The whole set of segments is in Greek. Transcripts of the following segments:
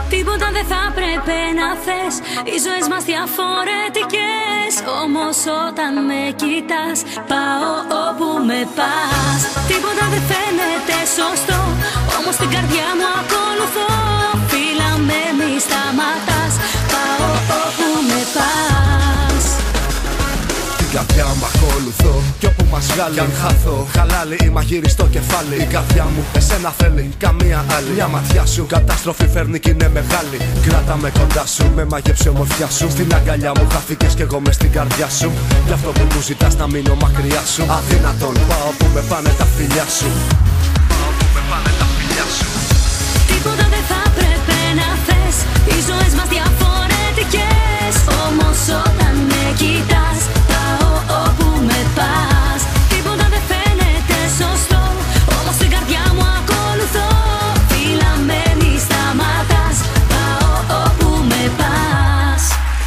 Τίποτα δεν θα πρέπει να θες. Οι ζωές μας διαφορετικές. Όμως όταν με κοιτάς, πάω όπου με πας. Τίποτα δεν φαίνεται σωστό, όμως την καρδιά μου ακολουθώ. Φίλα με, μη σταματάς, πάω όπου με πας. Την καρδιά μου ακολουθώ κι όπου μας βγάλει. Κι αν χάθω, χαλάλι ή μαγείρι στο κεφάλι. Η καρδιά μου εσένα θέλει, καμία άλλη. Μια ματιά σου κατάστροφη φέρνει κι είναι μεγάλη. Κράτα με κοντά σου, με μαγεύσε ομορφιά σου. Στην αγκαλιά μου χάθηκες κι εγώ μες στην καρδιά σου. Γι' αυτό που μου ζητάς να μείνω μακριά σου. Αδύνατον, πάω που με πάνε τα φιλιά σου. Πάω που με πάνε τα φιλιά σου. Τίποτα δεν θα πρέπει να θες. Οι ζωές μας διαφορετικές. Όμως όταν με κοιτάς, πάω όπου με πας. Τίποτα δεν φαίνεται σωστό, όμως την καρδιά μου ακολουθώ. Φίλα με, μη σταματάς, πάω όπου με πας.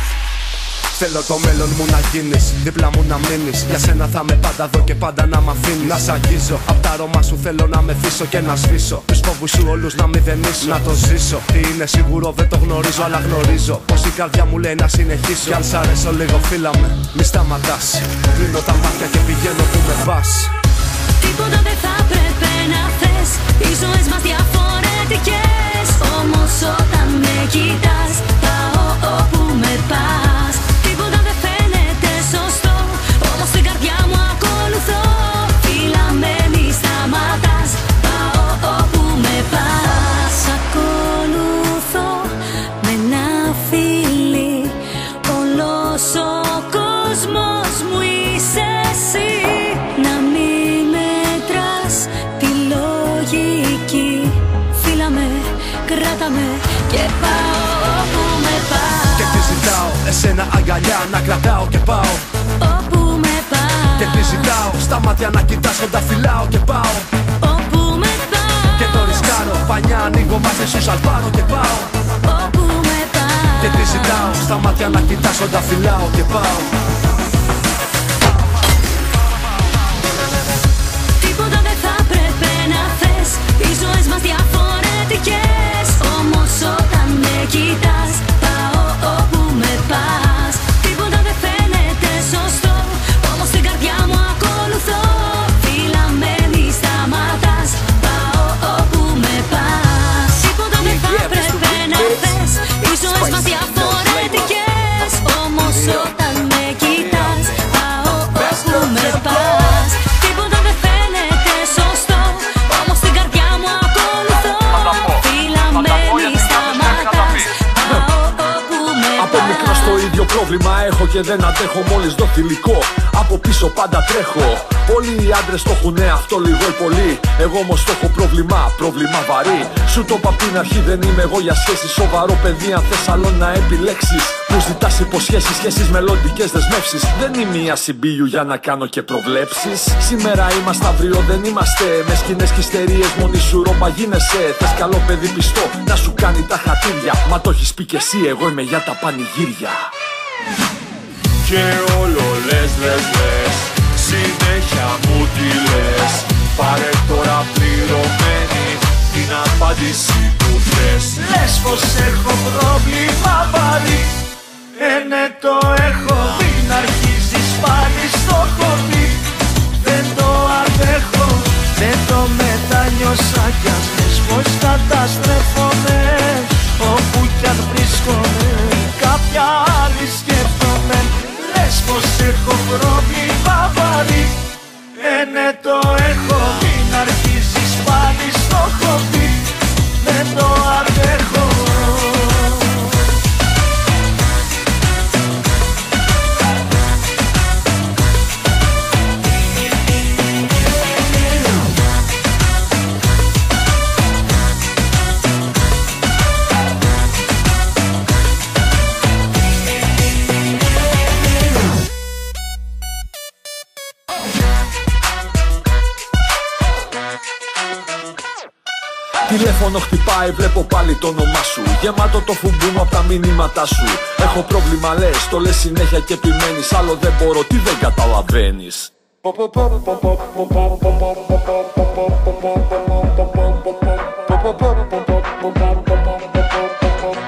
Θέλω το μέλλον μου να γίνεις, δίπλα μου να μείνεις. Για σένα θα με πάντα δω και πάντα να μ' αφήνεις. Να σ' αγγίζω, απ' τα αρώμα σου θέλω να μεθύσω και να σβήσω. Τους φόβους σου όλους να μηδενίσω, να το ζήσω. Τι είναι σίγουρο δεν το γνωρίζω, αλλά γνωρίζω πως η καρδιά μου λέει να συνεχίσω. Κι αν σ' αρέσω λίγο φίλα με, μη σταματάς. Κλείνω τα μάτια και πηγαίνω που με πας. Τίποτα δεν θα πρέπει να θες. Οι ζωές μας διαφορετικές. Όμως όταν με κοιτάς, πάω όπου με πας. Τίποτα δεν φαίνεται σωστό, όμως την καρδιά μου ακολουθώ. Φίλα με, μη σταματάς, πάω όπου με πας. Ακολουθώ με ένα φιλί. Όλος ο κόσμος μου είσαι εσύ. Να μην μετράς τη λογική. Φίλα με, κράτα με και πάω όπου με πας. Και τι ζητάω, εσένα αγκαλιά να κρατάω και πάω. Όπου με πας. Και τι ζητάω, στα μάτια να κοιτάσω, τα φυλάω και πάω. Όπου με πας. Και το ρισκάρω, πανιά ανοίγω, βάζε σου σαλπάρω και πάω. Όπου με πας. Και τι ζητάω, στα μάτια να κοιτάσω, τα φυλάω και πάω. Τίποτα δεν θα πρέπει να θες. Οι ζωές μας διαφορετικές. Όμως όταν με κοιτάς, πάω όπου με πας. Τίποτα δεν φαίνεται σωστό, όμως την καρδιά μου ακολουθώ. Φίλα με, μη σταματάς, πάω όπου με πας. Τίποτα δεν θα πρέπει να θες. Οι ζωές μας διαφορετικές. Όμως όταν με κοιτάς, πάω όπου με πας. Τίποτα δεν φαίνεται σωστό, όμως την καρδιά μου ακολουθώ. Φίλα με, μη σταματάς, πάω όπου με πας. Από μικρός το ίδιο πρόβλημα έχω και δεν αντέχω. Μόλις δω θηλυκό, από πίσω πάντα τρέχω. Όλοι οι άντρες το έχουνε αυτό λίγο ή πολύ. Εγώ όμως το έχω πρόβλημα βαρύ. Σου το είπα απ' την αρχή, δεν είμαι εγώ για σχέσεις. Σοβαρό παιδί αν θες άλλο να επιλέξεις. Μου ζητάς υποσχέσεις, σχέσεις, μελλοντικές δεσμεύσεις. Δεν είμαι η ασυμπίου για να κάνω και προβλέψεις. Σήμερα είμαστε, αύριο δεν είμαστε. Με σκηνές και ιστερίες, μόνη σου ρόπα γίνεσαι. Θες καλό παιδί πιστό, να σου κάνει τα χατήρια. Μα το έχεις πει κι εσύ, εγώ είμαι για τα πανηγύρια. Και όλο λες, συνέχεια μου τι λες. Πάρε τώρα πληρωμένη την απάντηση που θες. Λες πως έχω πρόβλημα βαρύ. Ναι το έχω, μην αρχίζεις πάλι στο χωρί. Δεν το αντέχω, δεν το μετανιώσα. Κι αν θες πως καταστρέφομαι, όπου κι αν βρίσκομαι, κάποια άλλη σκέφτομαι. Λες πως έχω πρόβλημα βαρύ. Ναι το έχω, μην αρχίζεις πάλι στο χωβί. Δεν το αντέχω. Τηλέφωνο χτυπάει, βλέπω πάλι το όνομά σου. Γεμάτο το φουμπού μου απ' τα μηνύματά σου. Έχω πρόβλημα λες, το λες συνέχεια και επιμένεις. Άλλο δεν μπορώ, τι δεν καταλαβαίνεις.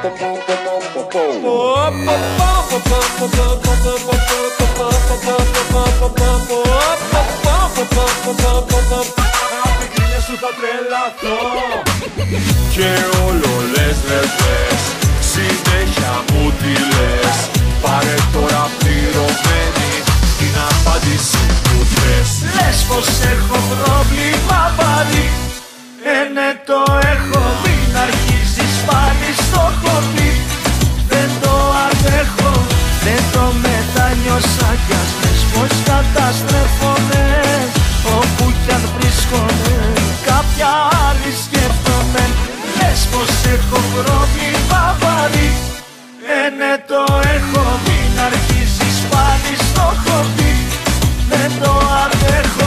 Σου θα τρελαθώ και όλο λες συνέχεια μου τι λες. Πάρε τώρα πληρωμένη την απάντηση που θες. Λες πως έχω πρόβλημα βαρύ, ναι το έχω, μην αρχίζεις πάλι στο χωλί. Δεν το αντέχω, δεν το μετανιώσα κι ας λες πως καταστρέφομαι. Όπου κι αν βρίσκομαι κάποια άλλη σκέφτομαι. Λες πως έχω πρόβλημα βαρύ, ναι το έχω, μην αρχίζεις πάλι στο χωλί. Δεν το αντέχω.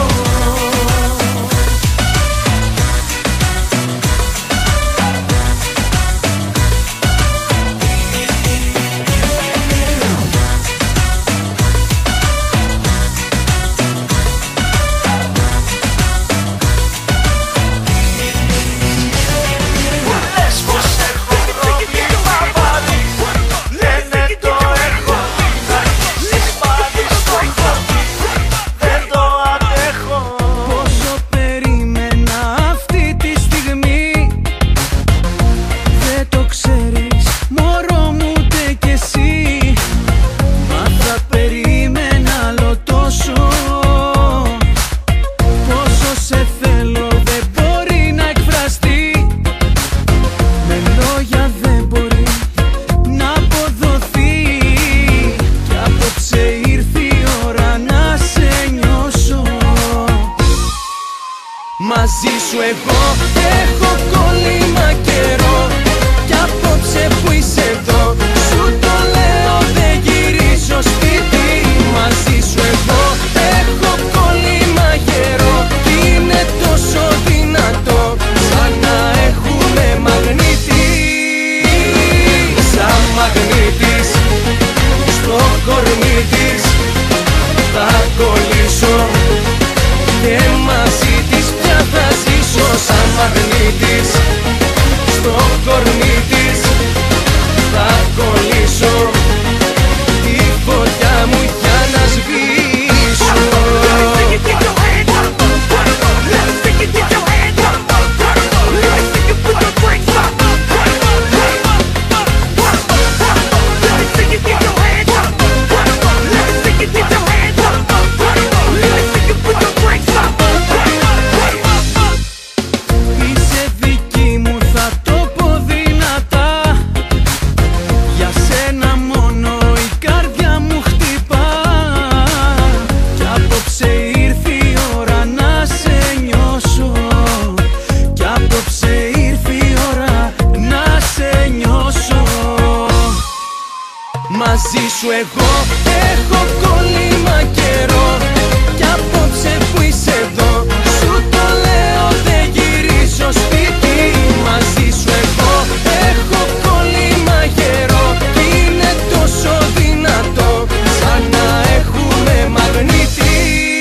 Μαζί σου εγώ έχω κόλλημα καιρό κι απόψε που είσαι εδώ σου το λέω δεν γυρίζω σπίτι. Μαζί σου εγώ έχω κόλλημα καιρό κι είναι τόσο δυνατό σαν να έχουμε μαγνήτη. Σαν μαγνήτης στο κορμί της θα κολλήσω και μαζί της πια θα ζήσω. Σαν μαγνήτης στο κορμί της θα κολλήσω τη φωτιά μου για να σβήσω. Μαζί σου εγώ έχω κόλλημα καιρό κι απόψε που είσαι εδώ σου το λέω δεν γυρίζω σπίτι. Μαζί σου εγώ έχω κόλλημα καιρό κι είναι τόσο δυνατό σαν να έχουμε μαγνήτη.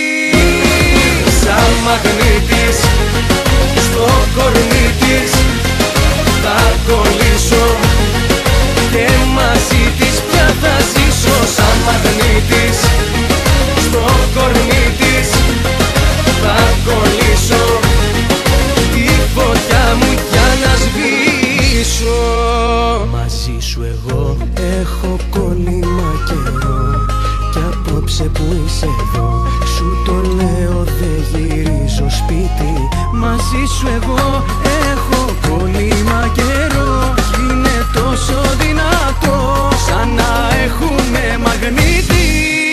Σαν μαγνήτης στο κορμί της θα κολλήσω και μαζί της πια θα ζήσω. Σαν μαγνήτης στο κορμί της θα κολλήσω τη φωτιά μου για να σβήσω. Μαζί σου εγώ έχω κόλλημα καιρό κι απόψε που είσαι εδώ σου το λέω δεν γυρίζω σπίτι. Μαζί σου εγώ έχω κόλλημα καιρό κι είναι τόσο δυνατό σαν να έχουμε μαγνήτη.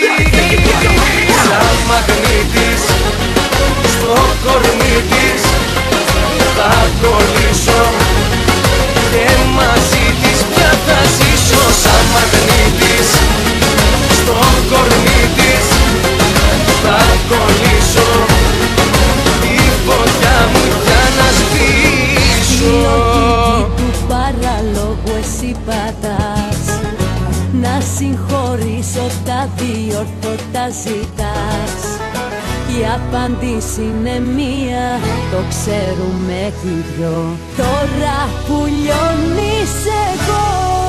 Σαν μαγνήτης στο κορμί της θα κολλήσω και μαζί της πια θα ζήσω. Σαν μαγνήτης στο κορμί της θα κολλήσω τη φωτιά μου για να σβήσω. Του παραλόγου εσύ πατάς να συγχωρήσω τα διόρθωτα ζητάς. Η απάντηση είναι μία, το ξέρουμε κι οι δυο. Τώρα που λιώνεις εγώ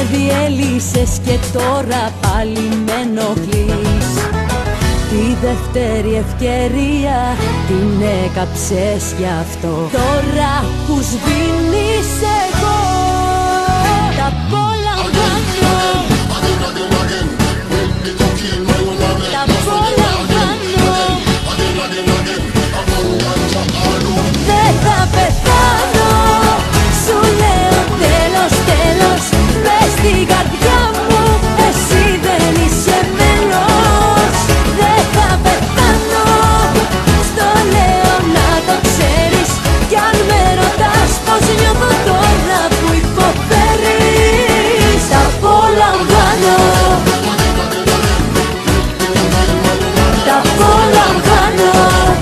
διέλυσες και τώρα πάλι με ενοχλείς. Τη δεύτερη ευκαιρία την έκαψες γι' αυτό. Τώρα που σβήνεις εγώ τα απολαμβάνω. Τα απολαμβάνω. Δεν θα πεθάνω, σου λέω τέλος, τέλος. Μες στην καρδιά μου εσύ δεν είσαι μέλος. Δεν θα πεθάνω, στο λέω να το ξέρεις. Κι αν με ρωτάς πως νιώθω τώρα που υποφέρεις, τα απολαμβάνω. Τα απολαμβάνω.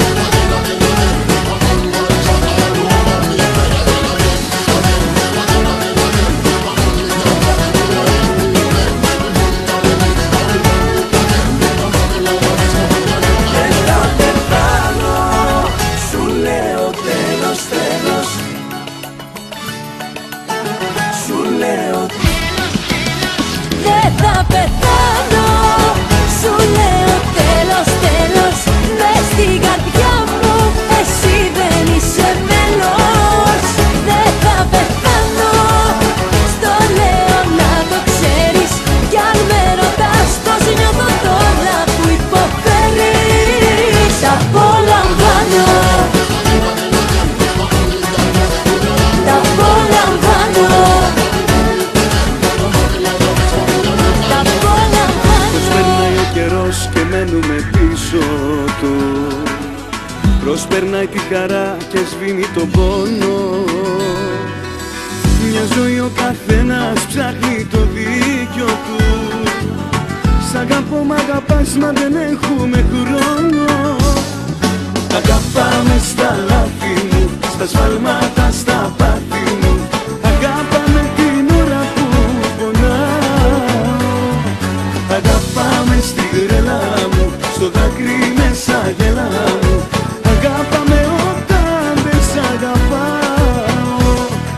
Δεν θα πεθάνω, σου λέω τέλος, τέλος. Μες στην καρδιά μου εσύ δεν είσαι μέλος. Δεν θα πεθάνω, στο λέω να το ξέρεις. Κι αν με ρωτάς πως νιώθω τώρα που υποφέρεις, τα απολαμβάνω. Τα απολαμβάνω. Και μένουμε πίσω του. Προσπερνάει τη χαρά και σβήνει τον πόνο. Μια ζωή ο καθένας ψάχνει το δίκιο του. Σ' αγαπώ μ' αγαπάς μα δεν έχουμε χρόνο. Αγαπάμε στα λάθη μου, στα σφάλματα, στα πάθη μου. Αγάπαμε την ώρα που πονάω. Αγάπαμε στην τρέλα μου, στο δάκρυ μέσα γελά μου. Αγάπαμε όταν δεν σ' αγαπάω.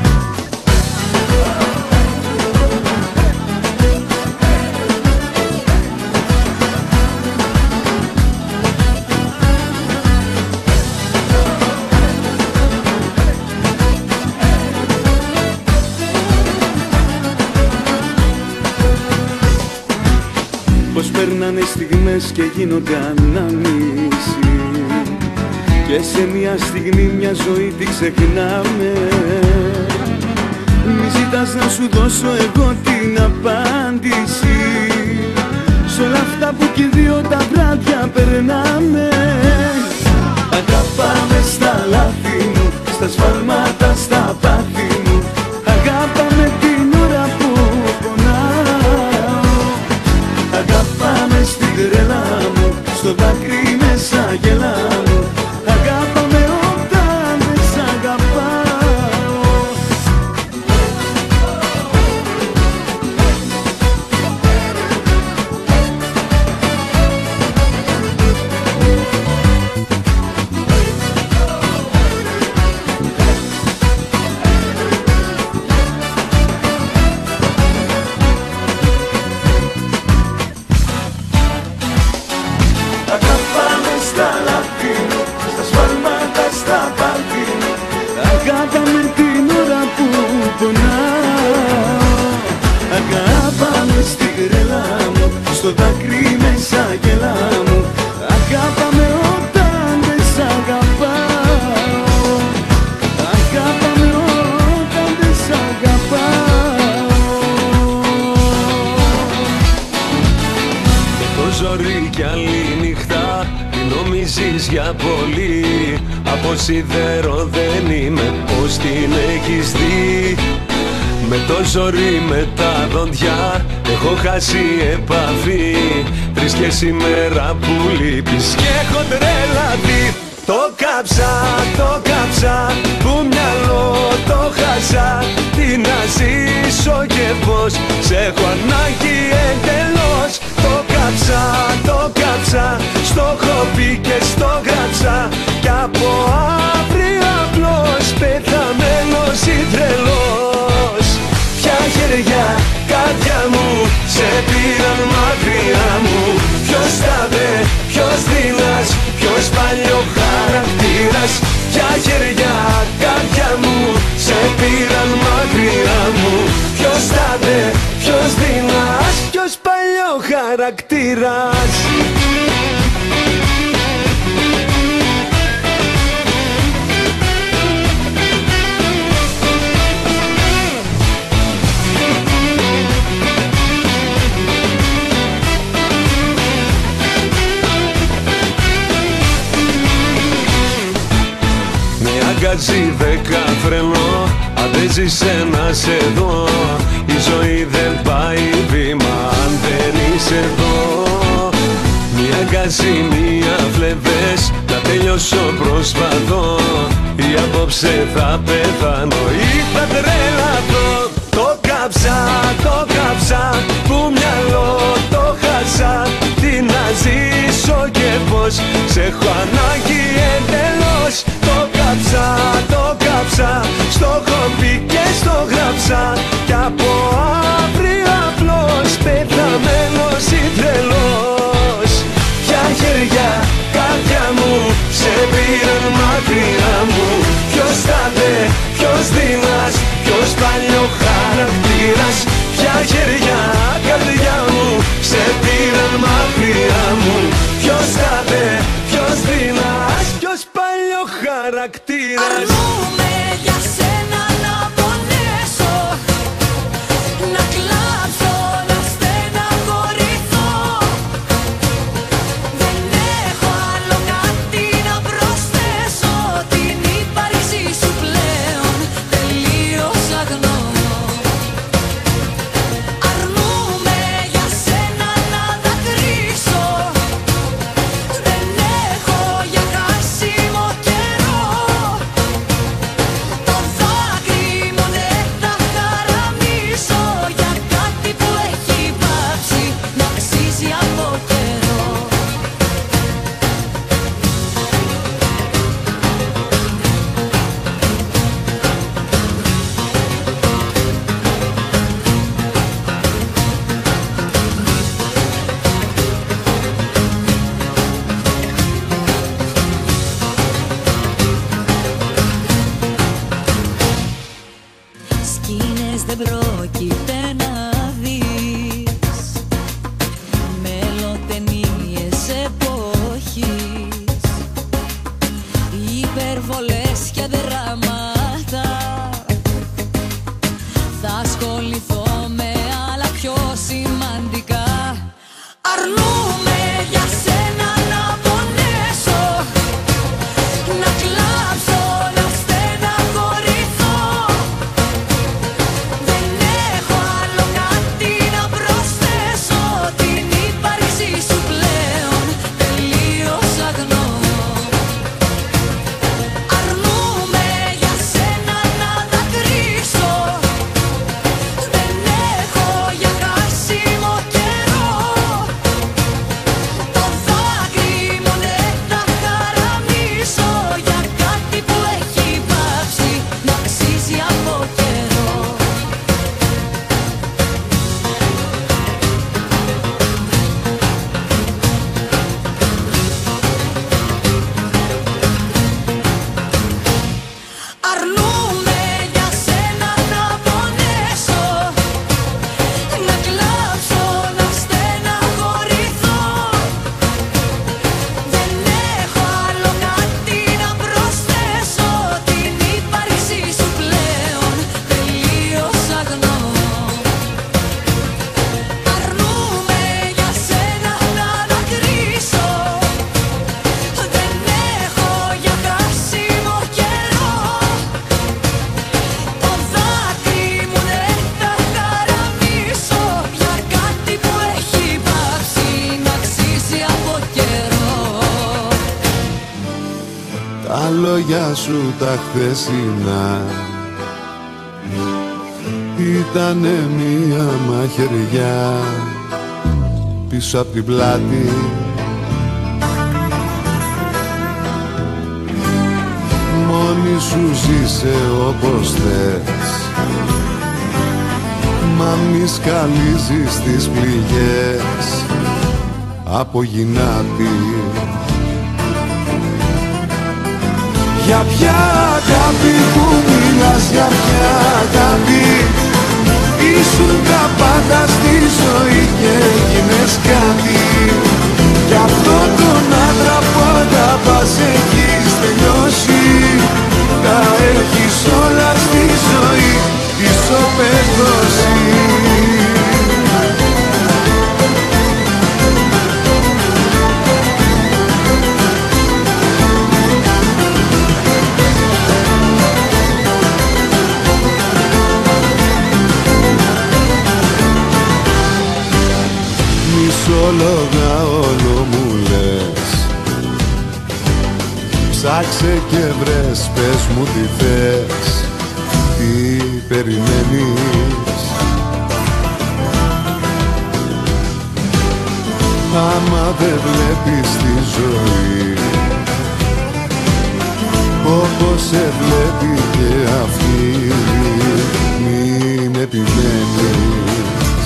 Πως περνάνε στιγμές και γίνονται ανάμνηση. Και σε μια στιγμή μια ζωή τη ξεχνάμε. Μη ζητάς να σου δώσω εγώ την απάντηση σ' όλα αυτά που κι οι δύο τα βράδια περνάμε. Αγάπαμε στα λάθη μου, στα σφάλματα, στα πάθη μου. Αγάπαμε την ώρα που πονάω. Αγάπαμε στην τρέλα μου, στο δάκρυ μέσα γελά μου. Αγάπαμε όταν δεν σ' αγαπάω. Αγάπαμε στα λάθη μου, στα σφάλματα, στα πάθη μου. Αγάπαμε την ώρα που πονάω. Αγάπαμε στην τρέλα μου, στο δάκρυ μέσα γελά μου. Αγάπαμε όταν δεν σ' αγαπάω. Αγάπαμε όταν δεν σ' αγαπάω. Το ζόρι κι άλλη νύχτα τι νομίζεις για πολύ. Από σίδερο δεν είμαι, πως την έχεις δει. Με το ζόρι με τα δόντια έχω χάσει επαφή. 3 και σήμερα που λείπεις και έχω τρελαθεί. Το κάψα, που μυαλό το χάσα. Τι να ζήσω και πως σε έχω ανάγκη εντελώς. Το κάψα, στο έχω πει και στο γράψα. Κι από αύριο απλώς πεθαμένος ή τρελός. Ποια χέρια, σε πήραν μακριά μου. Ποιος θα δε, ποιος δειλάς, ποιος παλιό χαρακτήρας. Ποια χέρια, καρδιά μου, σε πήραν μακριά μου. Ποιος θα δε, ποιος δειλάς, ποιος παλιό χαρακτήρας. Αγκατζή 10 φρενό, αν δεν ζήσε να σε δω. Η ζωή δεν πάει βήμα αν δεν είσαι εδώ. Μια αγκατζή, μια φλεβές, να τελειώσω προσπαθώ. Ή απόψε θα πεθάνω ή θα τρελαθώ. Το κάψα, που μυαλό το χάσα. Τι να ζήσω και πως, σε έχω ανάγκη εντελώς. Το κάψα, στο έχω πει και στο γράψα. Κι από αύριο απλώς πεθαμένος ή τρελός. Ποια χέρια, καρδιά μου, σε πήραν μακριά μου. Ποιος θα δε, ποιος δειλάς, ποιος παλιό χαρακτήρας. Ποια χέρια, καρδιά μου, σε πήραν μακριά μου. Ποιος θα δε, ποιος δειλάς, ποιος παλιό χαρακτήρας. Αρνούμε για σένα να πονέσω, να κλάψω, να στεναχωρηθώ. Δεν έχω άλλο κάτι να προσθέσω. Την ύπαρξή σου πλέον τελείως αγνοώ. Αρνούμε για σένα να δακρύσω. Δεν έχω για χάσιμο καιρό. Το δάκρυ μου δεν θα χαραμίσω για κάτι που έχει πάψει να αξίζει από καιρό. Σκήνες δεν πρόκειται να δεις, μελοτενίες εποχής, υπερβολές και δράματα. Θα ασχοληθώ με άλλα πιο σημαντικά. Αρνούμε για σένα να πονέσω, να κλάψω, να στεναχωρηθώ. Δεν έχω άλλο κάτι να προσθέσω. Την ύπαρξή σου πλέον τελείως αγνοώ. Αρνούμε για σένα να δακρύσω. Δεν έχω για χάσιμο καιρό. Το δάκρυ μου δεν θα χαραμίσω για κάτι που έχει πάψει να αξίζει από καιρό. Αρνούμε για σένα να πονέσω, να κλάψω, να στεναχωρηθώ. Δεν έχω άλλο κάτι να προσθέσω. Την ύπαρξή σου πλέον τελείως αγνοώ. Αρνούμε για σένα να δακρύσω. Δεν έχω για χάσιμο καιρό. Το δάκρυ μου δεν θα χαραμίσω για κάτι που έχει πάψει να αξίζει από καιρό. Τα λόγια σου τα χθεσινά ήτανε μία μαχαιριά πίσω απ' την πλάτη. Μόνη σου ζήσε όπως θες, Μα μη σκαλίζεις τις πληγές από γυνάτη. Για ποια αγάπη που μιλάς, για ποια αγάπη? Ήσουν τα πάντα στη ζωή και έγινες κάτι. Κι αυτό τον άντρα που αγαπάς έχεις τελειώσει. Τα έχεις όλα στη ζωή, ισοπεδώσει. Μισόλογα όλο μου λες, ψάξε και βρες, πες μου τι θες, τι περιμένεις. Άμα δεν βλέπεις τη ζωή όπως σε βλέπει και αυτή, μην επιμένεις.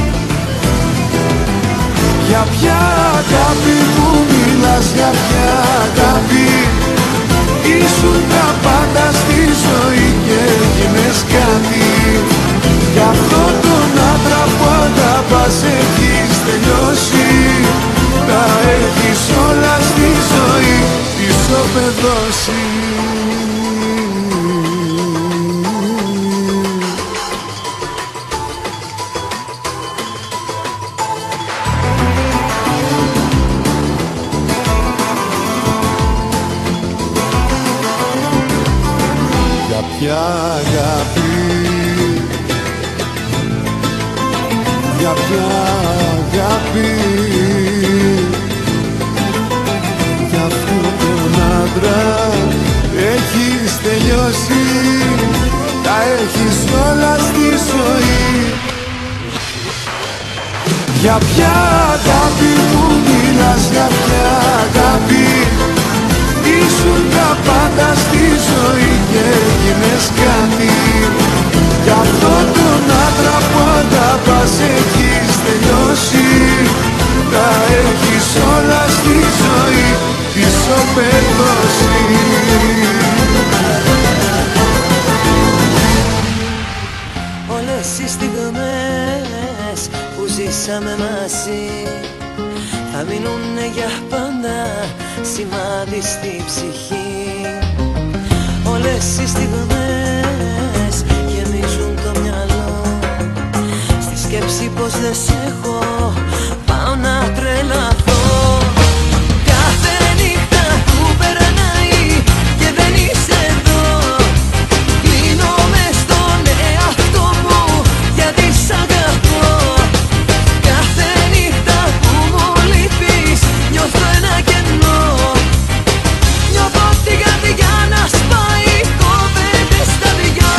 Για ποια αγάπη που μιλάς, για ποια αγάπη? Ήσουν τα πάντα στη ζωή και έγινες κάτι. Κι αυτό τον άντρα που αγαπάς έχεις τελειώσει. Τα έχεις όλα στη ζωή, ισοπεδώσει. Για αγάπη, για ποια αγάπη? Για αυτόν τον άντρα έχεις τελειώσει. Τα έχεις όλα στη ζωή. Για ποια αγάπη που μιλάς, για ποια αγάπη? Ήσουν τα πάντα στη ζωή και έγινες κάτι. Κι αυτό τον άντρα που αγαπάς έχεις τελειώσει. Τα έχεις όλα στη ζωή, ισοπεδώσει. Όλες οι στιγμές που ζήσαμε μαζί θα μείνουνε για πάντα σημάδι στη ψυχή. Όλες οι στιγμές γεμίζουν το μυαλό στη σκέψη πως δεν σ' έχω, πάω να τρελαθώ. Κάθε νύχτα που περνάει και δεν είσαι εδώ, κλείνω μες στον εαυτό μου γιατί σ' αγαπώ. Κάθε νύχτα που μου λείπεις νιώθω ένα κενό. Νιώθω την καρδιά να σπάει, κόβεται στα δυο.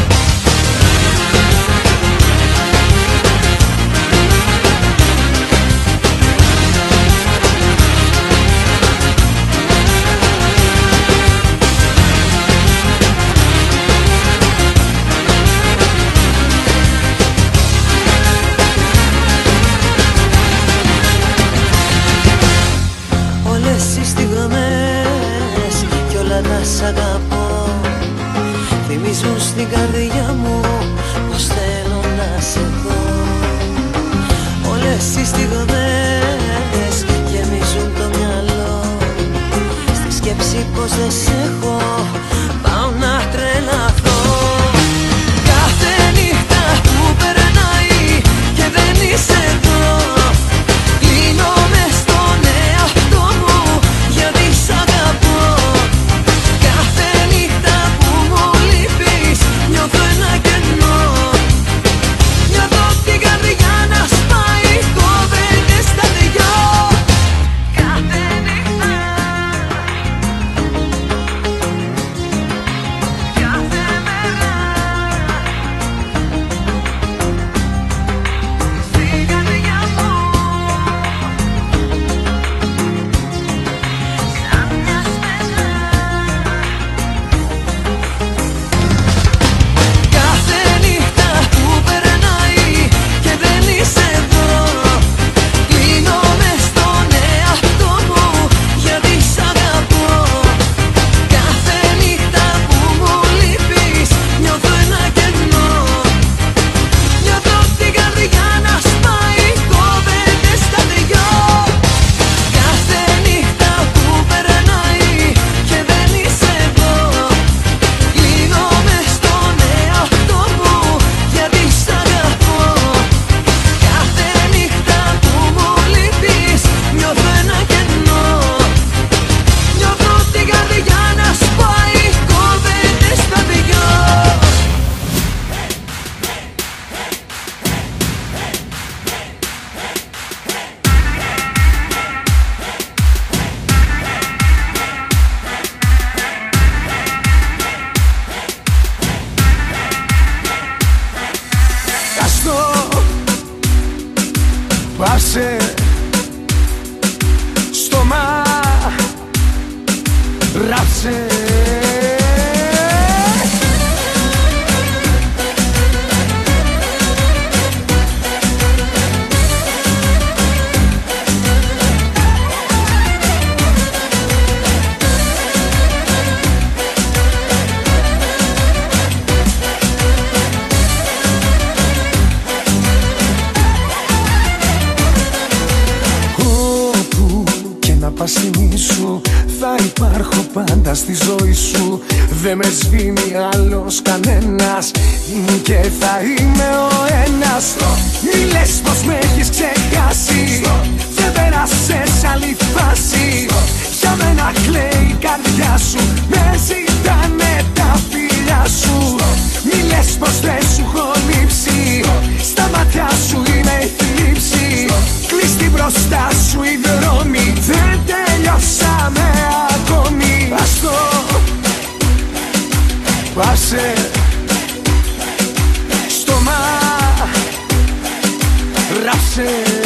Όλες οι στιγμές κι όλα τα σ' αγαπώ θυμίζουν στην καρδιά μου πως θέλω να σε δω. Όλες οι στιγμές γεμίζουν το μυαλό στη σκέψη πως δεν σ' έχω, πάω να τρελαθώ. Κάθε νύχτα που περνάει και δεν είσαι εδώ, κλείνω μες στον εαυτό μου γιατί σ' αγαπώ. Κάθε νύχτα που μου λείπεις νιώθω ένα κενό. Νιώθω την καρδιά να σπάει, κόβεται στα δυο. Κάθε νύχτα Βάσε στόμα, ράψε. Σου θα υπάρχω πάντα στη ζωή σου. Δεν με σβήνει άλλος κανένας και θα είμαι ο ένας. Μη λες πως με έχεις ξεχάσει, δεν πέρασες άλλη φάση. Για μένα κλαίει η καρδιά σου, με ζητάνε τα φιλιά σου. Μη λες πως δεν σου έχω λείψει, στα μάτια σου είναι η θλίψη. Κλείστη μπροστά σου οι δρόμοι, δεν τελειώσαμε ακόμη. Άστο, πάσε στόμα, ράψε.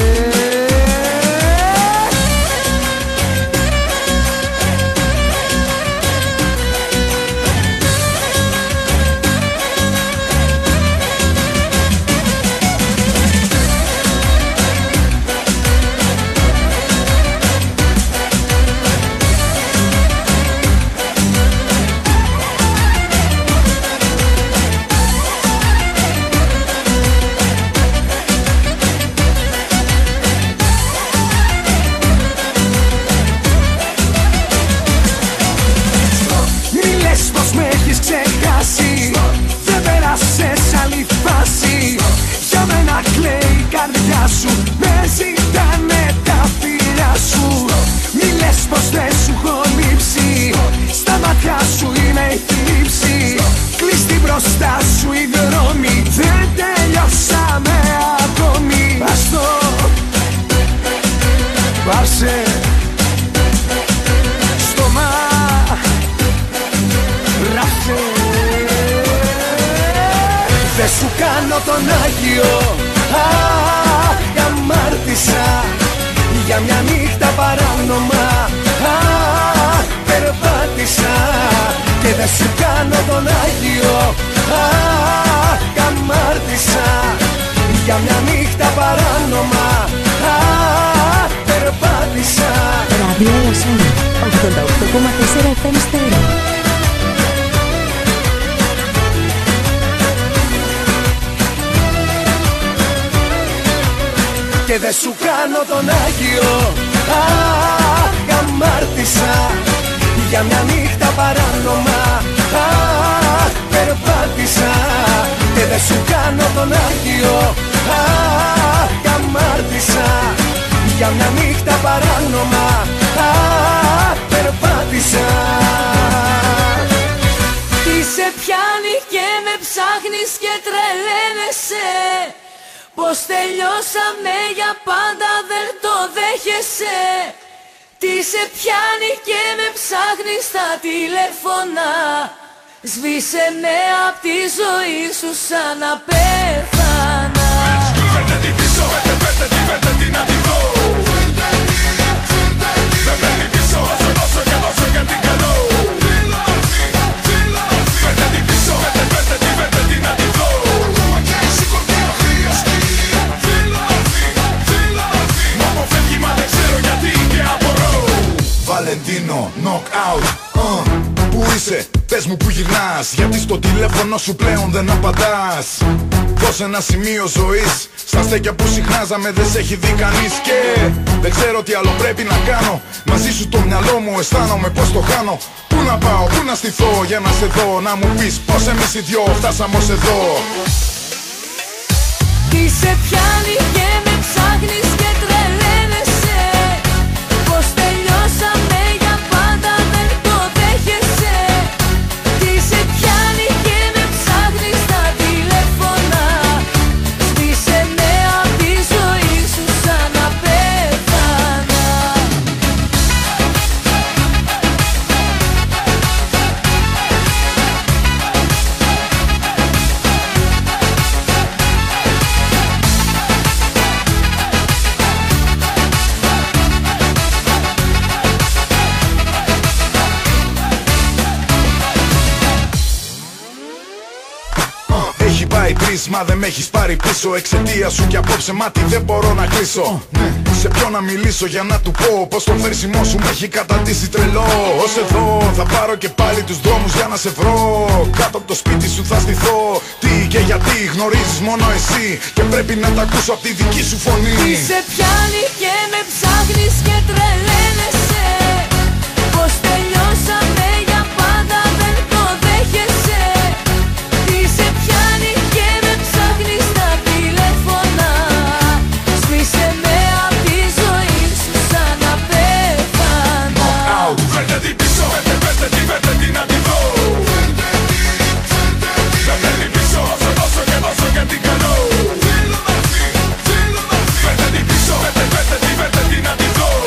Σου με ζητάνε τα φιλιά σου. Μη λες πως δεν σου έχω λείψει, στα μάτια σου είναι η θλίψη. Κλείστη μπροστά σου οι δρόμοι, δεν τελειώσαμε ακόμη. Άστο, πάσε στόμα, ράψε. Δεν σου κάνω τον Άγιο, αμάρτησα για μια νύχτα παράνομα. Περπάτησα και δεν σου κάνω τον Άγιο. Αμάρτησα για μια νύχτα παράνομα. Περπάτησα. Ράδιο Ελασσόνα, 88,4 FM στέρεο. Και δεν σου κάνω τον Άγιο. Αμάρτησα για μια νύχτα παράνομα. Περπάτησα και δεν σου κάνω τον Άγιο. Αμάρτησα για μια νύχτα παράνομα. Περπάτησα. Τι σε πιάνει και με ψάχνεις και τρελαίνεσαι, πως τελειώσαμε για πάντα δεν το δέχεσαι. Τι σε πιάνει και με ψάχνεις στα τηλέφωνα, σβήσε με απ' τη ζωή σου σαν να πέθανα. Φέρτε την πίσω, φέρτε την να τη δω. Φέρτε την πίσω, δώσω και δώσω για την καλό. Φέρτε την πίσω, φέρτε την να τη δω. Βαλεντίνο, knockout, πού είσαι, πες μου που γυρνάς, γιατί στο τηλέφωνο σου πλέον δεν απαντάς. Δώσε ένα σημείο ζωής, στα στέκια που συχνάζαμε δεν σε έχει δει κανείς. Και δεν ξέρω τι άλλο πρέπει να κάνω, μαζί σου το μυαλό μου αισθάνομαι πως το χάνω. Πού να πάω, πού να στηθώ για να σε δω, να μου πεις πως εμείς οι δυο φτάσαμε ως εδώ. Τι σε πιάνει και με ψάχνεις και τρελαίνεσαι, πως τελειώσαμε για πάντα δεν το δέχεσαι. Τι σε πιάνει και με ψάχνεις στα τηλέφωνα, σβήσε με απ' τη ζωή σου σαν να πέθανα. Μα δεν με έχεις πάρει πίσω εξαιτία σου κι απόψε μάτι δεν μπορώ να κλείσω. Σε ποιον να μιλήσω για να του πω πως το φέρσιμό σου με έχει καταντήσει τρελό. Ως εδώ θα πάρω και πάλι τους δρόμους για να σε βρω. Κάτω από το σπίτι σου θα στηθώ. Τι και γιατί γνωρίζεις μόνο εσύ και πρέπει να τα ακούσω από τη δική σου φωνή. Τι σε πιάνει και με ψάχνεις και τρελαίνεσαι. Πως τελειώσαμε για πάντα δεν το δέχεσαι. Τι σε πιάνει και με ψάχνεις στα τηλέφωνα. Σβήσε με απ' τη ζωή σου σαν να πέθανα. Φέρτε την πίσω, φέρτε την να τη δω. Φέρτε την πίσω, θα δώσω και δώσω και την καλό. Φέρτε την πίσω, φέρτε την να τη δω.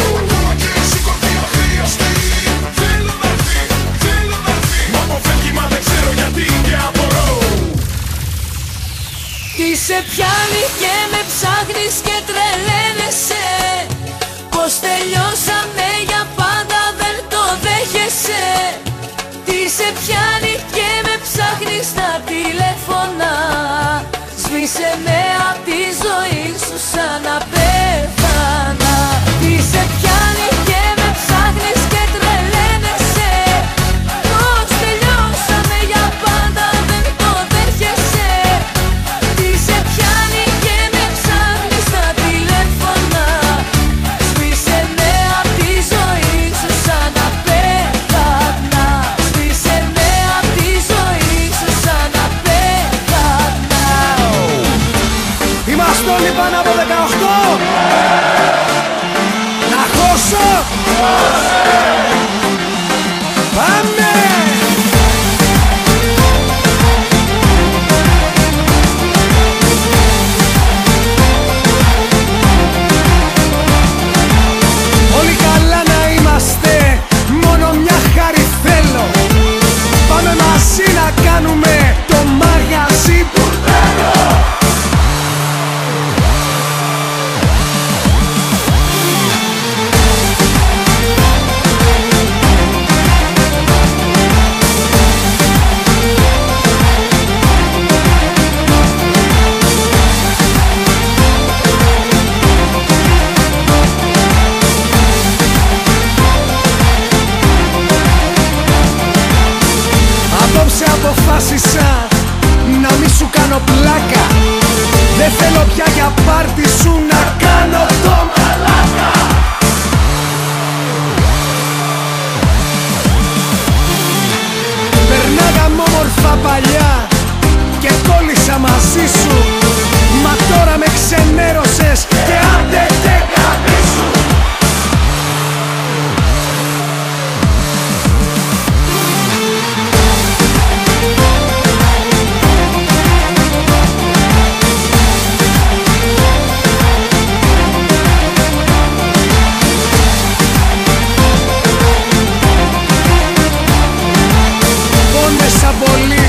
Μα αποφεύγει, μα δεν ξέρω γιατί και απορώ. Τι σε πιάνει και με ψάχνεις και τρελαίνεσαι. Πως τελειώσαμε για πάντα δεν το δέχεσαι. Τι σε πιάνει και με ψάχνεις στα τηλέφωνα. Σβήσε με απ' τη ζωή σου σαν να πέθανα. Τι σε πιάνει και με ψάχνεις και τρελαίνεσαι. Πως τελειώσαμε για πάντα δεν το δέχεσαι. Τι σε πιάνει και με ψάχνεις στα τηλέφωνα. Σβήσε με απ' τη ζωή σου σαν να πέθανα. Σβήσε με απ' τη ζωή σου σαν να πέθανα. Είμαστε όλοι πάνω από 18. Να χώσω. Πάμε. Όλοι καλά να είμαστε, μόνο μια χάρη θέλω. Πάμε μαζί να κάνουμε το μαγαζί που θέλω. Απόψε αποφάσισα να μη σου κάνω πλάκα. Δεν θέλω πια για πάρτι σου να κάνω το μαλάκα. Περνάγαμε όμορφα παλιά και κόλλησα μαζί σου. Μα τώρα με ξενέρωσες και άντε δεν καμίσου. Πόνεσα πολύ,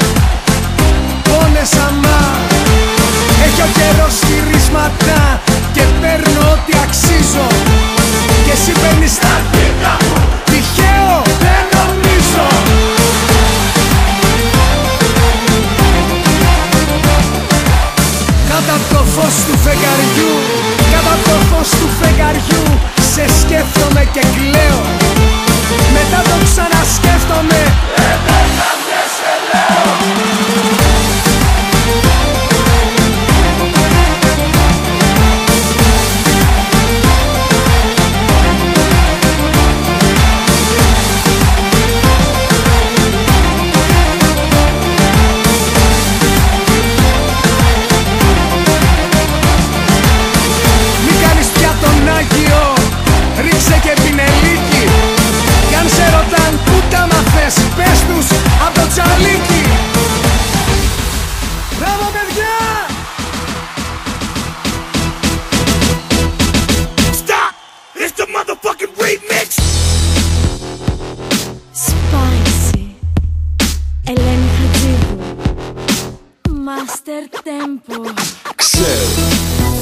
πόνεσα μα. Έχει ο καιρός γυρίσματα και παίρνω ό,τι αξίζω. Και εσύ παίρνεις τα αρχίδια μου. Τυχαίο δεν νομίζω. Κάτω απ' το φως του φεγγαριού, κάτω απ' το φως του φεγγαριού σε σκέφτομαι και κλαίω. Μετά το ξανασκέφτομαι. Εμένα δεν σε λέω. Μη κάνεις πια τον Άγιο, ρίξε και πινελίκι. Κι αν σε ρωτάν που τα μαθες, πες τους απ' το τσαλίκι.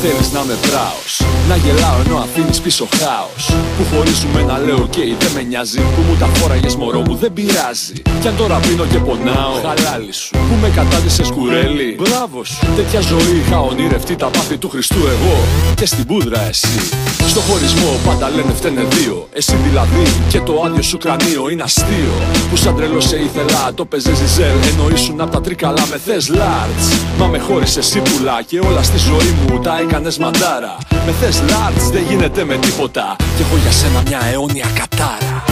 θέλεις να με πράος, να γελάω ενώ αφήνεις πίσω χάος. Που χωρίζουμε να λέω ok, δεν με νοιάζει. Που μου τα φόραγες μωρό μου δεν πειράζει. Κι αν τώρα πίνω και πονάω, χαλάλι σου. Που με κατάδυσες κουρέλι, μπράβο σου. Τέτοια ζωή είχα ονειρευτεί τα πάθη του Χριστού εγώ. Και στην πούδρα εσύ. Στο χωρισμό πάντα λένε φταίνε δύο. Εσύ δηλαδή και το άδειο σου κρανίο είναι αστείο. Που σαν τρελό σε ήθελα, το παίζες ζιζέλ. Ενώ ήσουν απ' τα τρίκαλα με θες large. Μα με χώρισες εσύ πουλά και όλα στη ζωή μου τα έκανες μαντάρα. Με θες large δεν γίνεται με τίποτα. Κι έχω για σένα μια αιώνια κατάρα.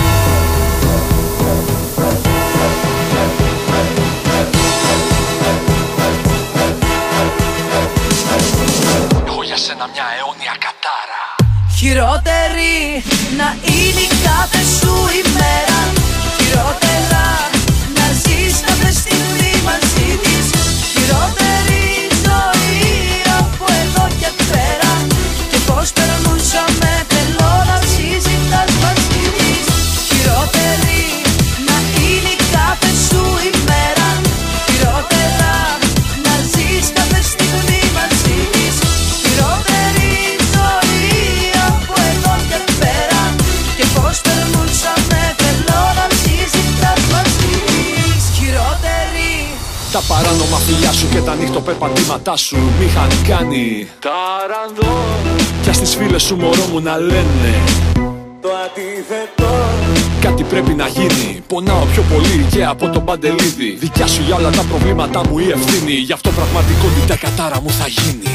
Έχω για σένα μια αιώνια κατάρα. Χειρότερη να είναι η κάθε σου ημέρα. Χειρότερα να ζεις κάθε στιγμή μαζί της. Χειρότερη ζωή από εδώ και πέρα. Και πως περνούσαμε θέλω να συζητάς μαζί της. Χειρότερη να είναι η κάθε σου ημέρα. Χειρότερα να ζεις κάθε στιγμή μαζί της. Χειρότερη ζωή από εδώ και πέρα. Και πως περνούσαμε θέλω να συζητάς μαζί της. Χειρότερη. Τα παράνομα φιλιά σου και τα νύχτοπερπατήματά σου μ' είχαν κάνει ταρανδό. Κι στις φίλες σου μωρό μου να λένε το αντίθετο. κάτι πρέπει να γίνει. Πονάω πιο πολύ και από τον Παντελίδη. Δικιά σου για όλα τα προβλήματά μου η ευθύνη. Γι' αυτό πραγματικότητα κατάρα μου θα γίνει.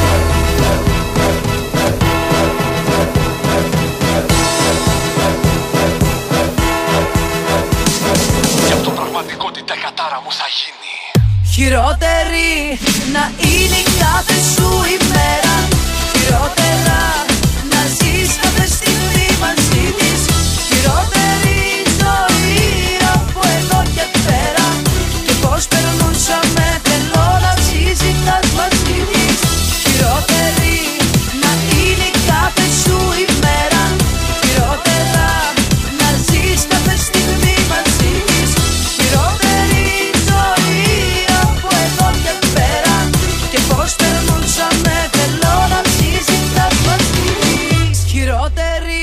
Γι' αυτό πραγματικότητα κατάρα μου θα γίνει. Χειρότερη να είναι η κάθε σου ημέρα. Χειρότερα να ζεις κάθε στιγμή μαζί της. Χειρότερη ζωή από εδώ και πέρα. Και πως περνούσαμε θέλω να συζητάς μαζί της. Χειρότερη να είναι η κάθε σου ημέρα. Χειρότερα να ζεις κάθε στιγμή μαζί της. Χειρότερη ζωή από εδώ και πέρα. Και πως περνούσαμε θέλω να συζητάς μαζί της. Χειρότερη.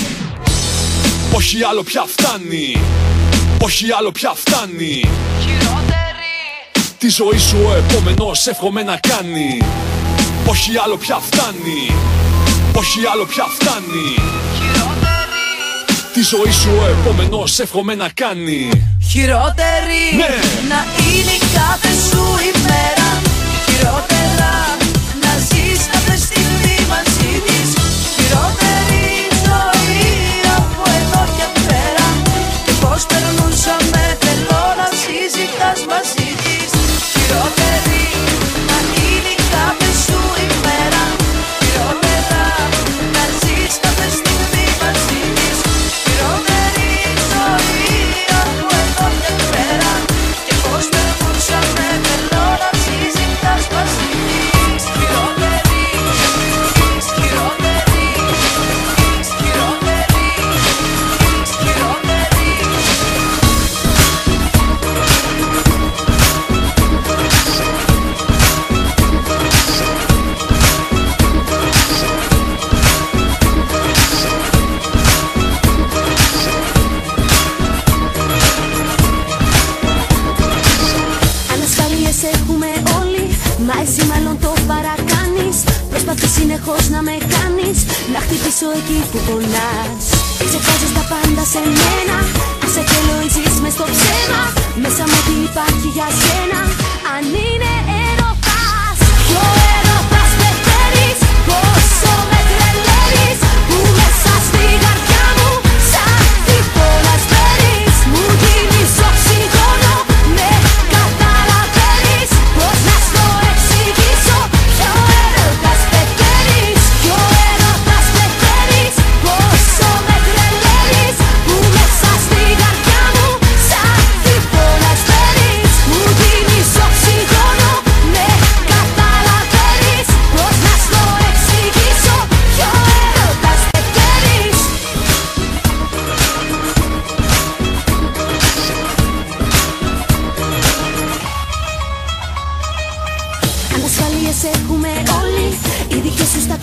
Όχι άλλο πια φτάνει. Όχι άλλο πια φτάνει. Χειρότερη. Τη ζωή σου ο επόμενος εύχομαι να κάνει. Όχι άλλο πια φτάνει. Όχι άλλο πια φτάνει. Χειρότερη. Τη ζωή σου ο επόμενος εύχομαι να κάνει. Χειρότερη. Ναι. Να είναι η κάθε σου ημέρα. Χειρότερα να ζεις κάθε στιγμή μαζί της. Χειρότερη ζωή από εδώ και πέρα. Και πως περνούσαμε θέλω να συζητάς μαζί της. Χειρότερη να είναι η κάθε σου ημέρα. Χειρότερα να ζεις κάθε στιγμή μαζί της. Χειρότερη ζωή από εδώ και πέρα. Και πως περνούσαμε θέλω να συζητάς μαζί της. Χειρότερη. Χειρότερη. Χειρότερη. Χειρότερη. Ανασφάλειες έχουμε όλοι, μα εσύ μάλλον το παρακάνεις. Προσπαθείς συνεχώς να με κάνεις να χτυπήσω εκεί που πονάς. Ξεχάζεις τα πάντα σε μένα, ας εκελοίζεις μες στο ψέμα. Μέσα μου τι υπάρχει για σένα, αν είναι έρωτας. Ποιο έρωτας πεθαίνεις, πόσο με τρελαίνεις. Που μέσα στη καρδιά μου σαν τυπώνας μπαίνεις. Μου δίνεις οξυγόνο, με καταλαβαίνεις. Πώς να στο εξηγήσω, ποιο έρωτας πεθαίνεις. Ποιο έρωτας πεθαίνεις, πόσο με τρελαίνεις. Που μέσα στη καρδιά μου σαν τυπώνας μπαίνεις. Μου δίνεις οξυγόνο, με καταλαβαίνεις.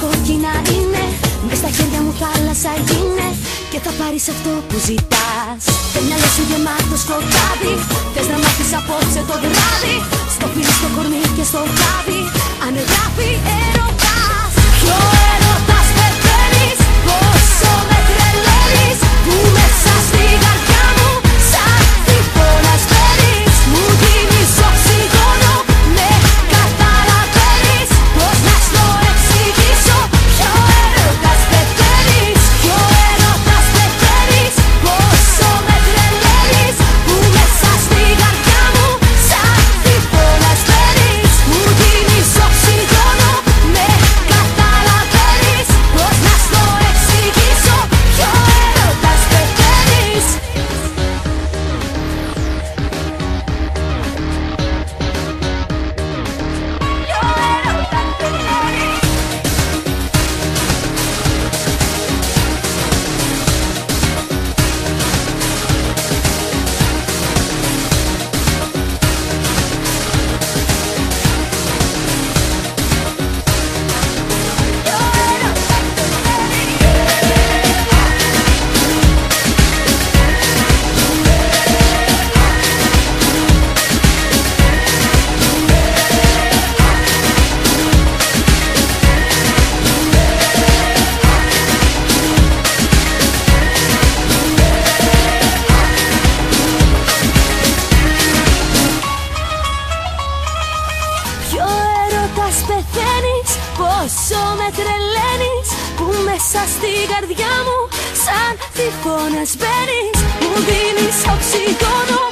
κόκκινα είναι. Μες στα χέρια μου θάλασσα γίνε και θα πάρεις αυτό που ζητάς. Το μυαλό σου γεμάτο σκοτάδι, θες να μάθεις απόψε το βράδυ. Στο φίλι, στο κορμί και στο χάδι, αν γράφει έρωτας. Ποιο έρωτας πεθαίνεις, πόσο με τρελαίνεις, που μέσα στην καρδιά μου σαν τυφώνας μπαίνεις. Μου δίνεις οξυγόνο, με καταλαβαίνεις, πώς να στο εξηγήσω. Ποιο έρωτας πεθαίνεις, ποιο έρωτας πεθαίνεις, πόσο με τρελαίνεις, που μέσα στην καρδιά μου σαν τυφώνας μπαίνεις. Μου δίνεις οξυγόνο, με καταλαβαίνεις, πώς να στο εξηγήσω. Ποιο έρωτας πεθαίνεις. Ποιο έρωτας πεθαίνεις, πόσο με τρελαίνεις, που μέσα στην καρδιά μου σαν τυφώνας μπαίνεις. Μου δίνεις οξυγόνο,